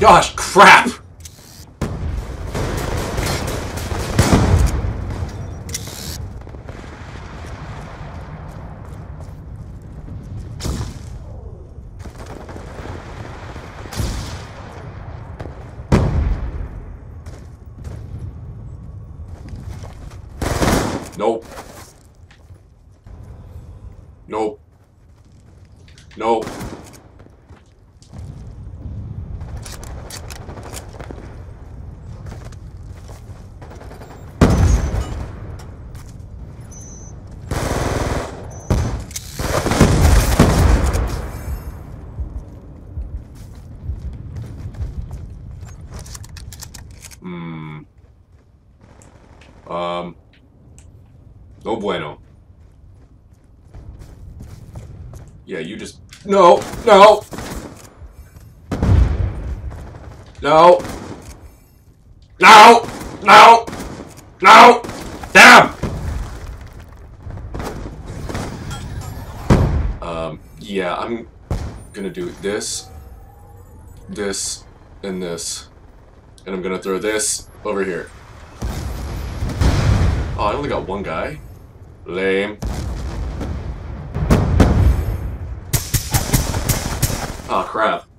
gosh, crap! Nope. Nope. Nope. No bueno. Yeah, you just... No! No! No! No! No! No! Damn! Yeah, I'm gonna do this, this, and this. And I'm gonna throw this over here. Oh, I only got one guy? Lame. Oh, crap.